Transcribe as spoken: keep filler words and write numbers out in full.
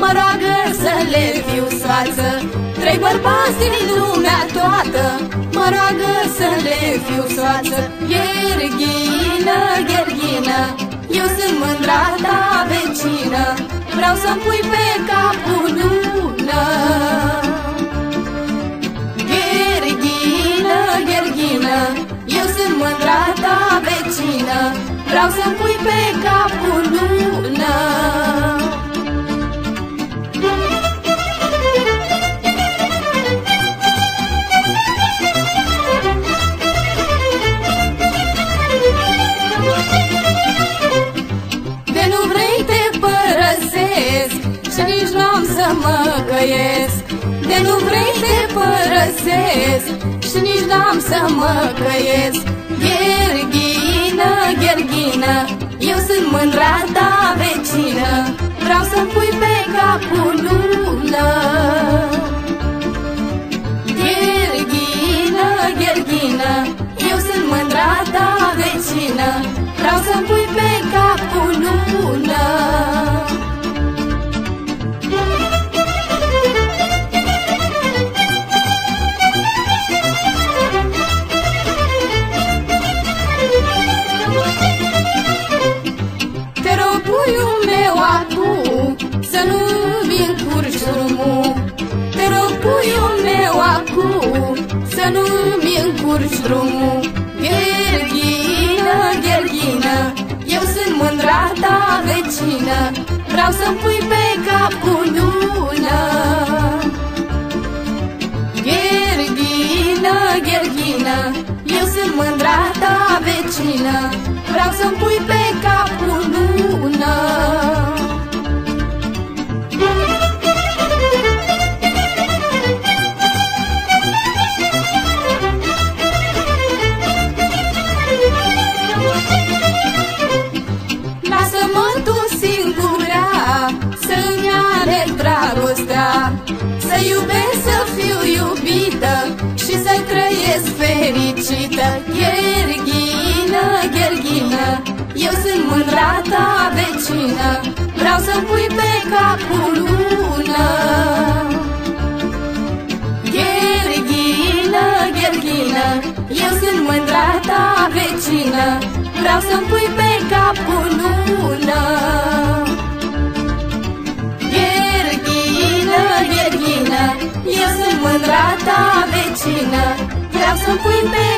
mă roagă să le fiu soață. Trei bărbați din lumea toată mă roagă să le fiu soață. Gherghină, Gherghină, eu sunt mândra ta vecină, vreau să-mi pui pe cap o lună. Gherghină, Gherghină, eu sunt mândra ta vecină, vreau să-mi pui pe cap o lună. De nu vrei te părăsesc și nici n-am să mă căiesc. De nu vrei te părăsesc și nici n-am să mă căiesc. Gherghină, Gherghină, eu sunt mândra ta vecină, vreau să-mi pui pe cap o lună. Gherghină, Gherghină, eu sunt mândra ta vecină, vreau să-mi pui pe cap o lună. Te rog, puiul meu, acum să nu-mi încurci drumul. Te rog, puiul meu, acum să nu-mi încurci drumul. Gherghină, Gherghină, eu sunt mândra ta vecină, vreau să-mi pui pe cap o lună. Gherghină, Gherghină, eu sunt mândra ta vecină, vreau să-mi pui pe cap o lună. Lasă-mă tu singura să-mi aleg dragostea, să iubesc, să fiu iubită și să trăiesc fericită. Gherghină, Gherghină, eu sunt mândra ta vecină, vreau să-mi pui pe cap o lună. Gherghină, Gherghină, eu sunt mândra ta vecină, vreau să-mi pui pe cap o lună. Gherghină, Gherghină, eu sunt mândra ta vecină, vreau să-mi pui pe